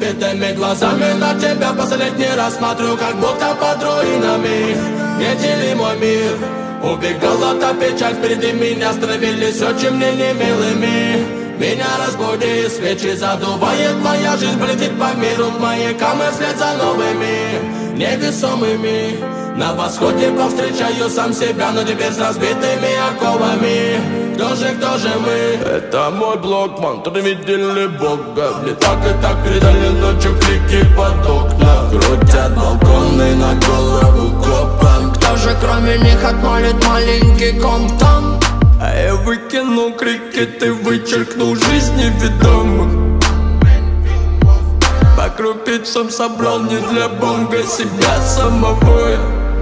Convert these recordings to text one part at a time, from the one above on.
Убитыми глазами на тебя последний раз смотрю, как будто под руинами не дели мой мир. Убегала та печаль, впереди меня становились очень мне немилыми. Меня разбуди, свечи задувает, моя жизнь полетит по миру, в маякам и вслед за новыми невесомыми. На восходе повстречаю сам себя, но теперь с разбитыми оковами. Кто же мы? Это мой блог, мантры видели Бога. Мне так и так передали ночью крики под окна. Крутят балконы на голову копам. Кто же кроме них отмолит маленький Комптон? А я выкинул крики, ты вычеркнул жизни ведомых. По крупицам собрал не для бонга себя самого.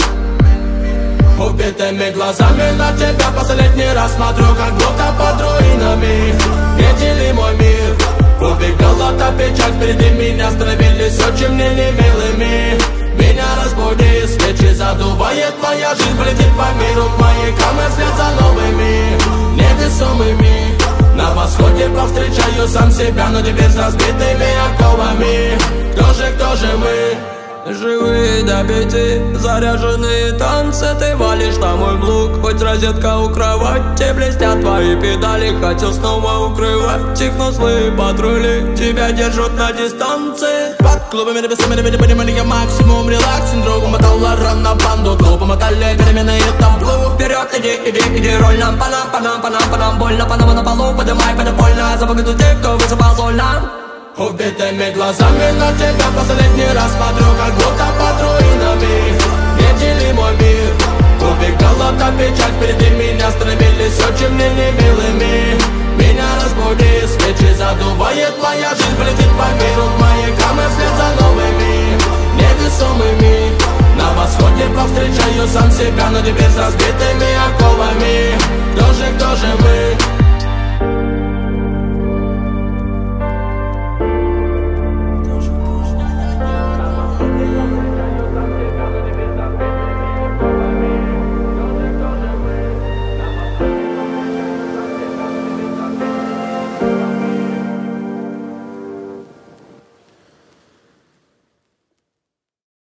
Убитыми глазами на тебя последний раз смотрю, как будто под руинами не дели мой мир. Убегала та печаль, впереди меня становились очень мне немилыми. Меня разбуди, свечи задувает, моя жизнь полетит по миру, к маякам и вслед за новыми невесомыми. На восходе повстречаю сам себя, но теперь с разбитыми оковами. Кто же мы? Живые до 5, заряженные танцы. Ты валишь на мой блок, хоть розетка у кровати. Блестят твои педали, хотел снова укрывать их, но злые патрули тебя держат на дистанции. Под клубами небесами не понимали я максимум релакс. Синдром мотала рано банду, глупо мотали перемены и тамплу. Вперед иди, роль нам, по нам больно, по нам на полу, подымай, больно. За погоду тех, кто высыпал соль нам. Убитыми глазами на тебя последний раз смотрю, как будто под руинами не дели мой мир. Убегала та печаль, впереди меня становились очень мне немилыми. Меня разбуди, свечи задувает, моя жизнь полетит по миру, к маякам и вслед за новыми невесомыми. На восходе повстречаю сам себя, но теперь с разбитыми оковами. Кто же мы?